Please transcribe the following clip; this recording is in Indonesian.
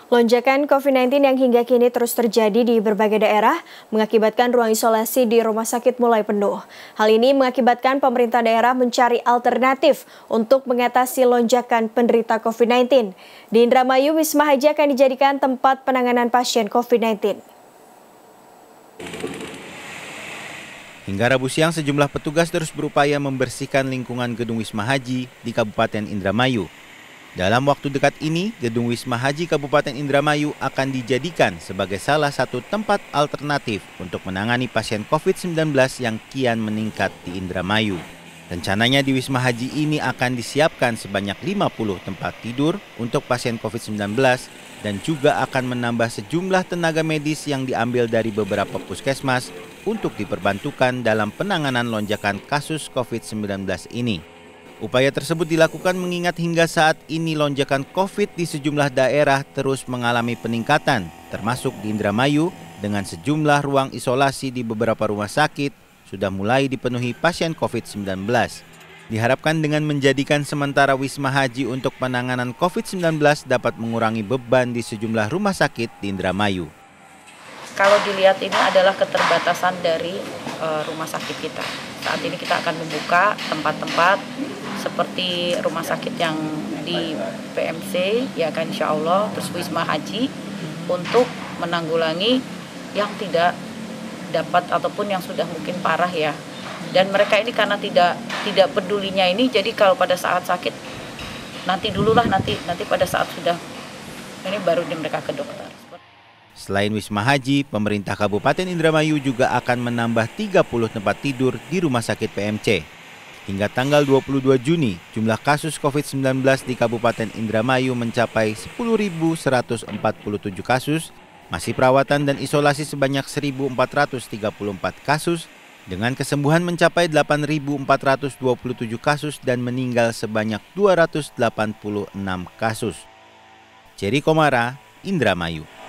Lonjakan COVID-19 yang hingga kini terus terjadi di berbagai daerah mengakibatkan ruang isolasi di rumah sakit mulai penuh. Hal ini mengakibatkan pemerintah daerah mencari alternatif untuk mengatasi lonjakan penderita COVID-19. Di Indramayu, Wisma Haji akan dijadikan tempat penanganan pasien COVID-19. Hingga Rabu siang, sejumlah petugas terus berupaya membersihkan lingkungan gedung Wisma Haji di Kabupaten Indramayu. Dalam waktu dekat ini, gedung Wisma Haji Kabupaten Indramayu akan dijadikan sebagai salah satu tempat alternatif untuk menangani pasien COVID-19 yang kian meningkat di Indramayu. Rencananya di Wisma Haji ini akan disiapkan sebanyak 50 tempat tidur untuk pasien COVID-19 dan juga akan menambah sejumlah tenaga medis yang diambil dari beberapa puskesmas untuk diperbantukan dalam penanganan lonjakan kasus COVID-19 ini. Upaya tersebut dilakukan mengingat hingga saat ini lonjakan COVID di sejumlah daerah terus mengalami peningkatan, termasuk di Indramayu dengan sejumlah ruang isolasi di beberapa rumah sakit sudah mulai dipenuhi pasien COVID-19. Diharapkan dengan menjadikan sementara Wisma Haji untuk penanganan COVID-19 dapat mengurangi beban di sejumlah rumah sakit di Indramayu. Kalau dilihat ini adalah keterbatasan dari rumah sakit kita. Saat ini kita akan membuka tempat-tempat seperti rumah sakit yang di PMC, ya kan, insya Allah, terus Wisma Haji untuk menanggulangi yang tidak dapat ataupun yang sudah mungkin parah ya. Dan mereka ini karena tidak pedulinya ini, jadi kalau pada saat sakit nanti dululah, nanti pada saat sudah ini baru mereka ke dokter. Selain Wisma Haji, pemerintah Kabupaten Indramayu juga akan menambah 30 tempat tidur di Rumah Sakit PMC. Hingga tanggal 22 Juni, jumlah kasus COVID-19 di Kabupaten Indramayu mencapai 10.147 kasus, masih perawatan dan isolasi sebanyak 1.434 kasus, dengan kesembuhan mencapai 8.427 kasus dan meninggal sebanyak 286 kasus. Jerry Komara, Indramayu.